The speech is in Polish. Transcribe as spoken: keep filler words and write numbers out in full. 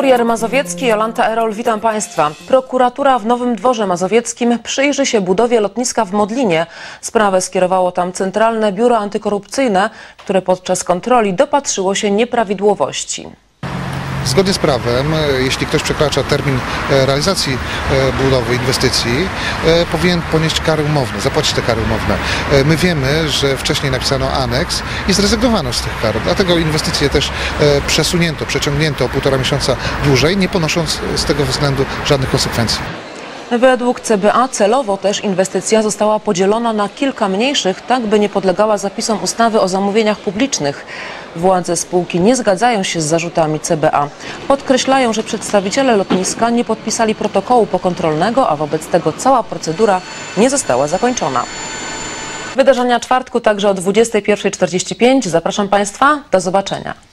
Kurier Mazowiecki, Jolanta Erol, witam Państwa. Prokuratura w Nowym Dworze Mazowieckim przyjrzy się budowie lotniska w Modlinie. Sprawę skierowało tam Centralne Biuro Antykorupcyjne, które podczas kontroli dopatrzyło się nieprawidłowości. Zgodnie z prawem, jeśli ktoś przekracza termin realizacji budowy inwestycji, powinien ponieść kary umowne, zapłacić te kary umowne. My wiemy, że wcześniej napisano aneks i zrezygnowano z tych kar, dlatego inwestycje też przesunięto, przeciągnięto o półtora miesiąca dłużej, nie ponosząc z tego względu żadnych konsekwencji. Według C B A celowo też inwestycja została podzielona na kilka mniejszych, tak by nie podlegała zapisom ustawy o zamówieniach publicznych. Władze spółki nie zgadzają się z zarzutami C B A. Podkreślają, że przedstawiciele lotniska nie podpisali protokołu pokontrolnego, a wobec tego cała procedura nie została zakończona. Wydarzenia czwartku także o dwudziestej pierwszej czterdzieści pięć. Zapraszam Państwa, do zobaczenia.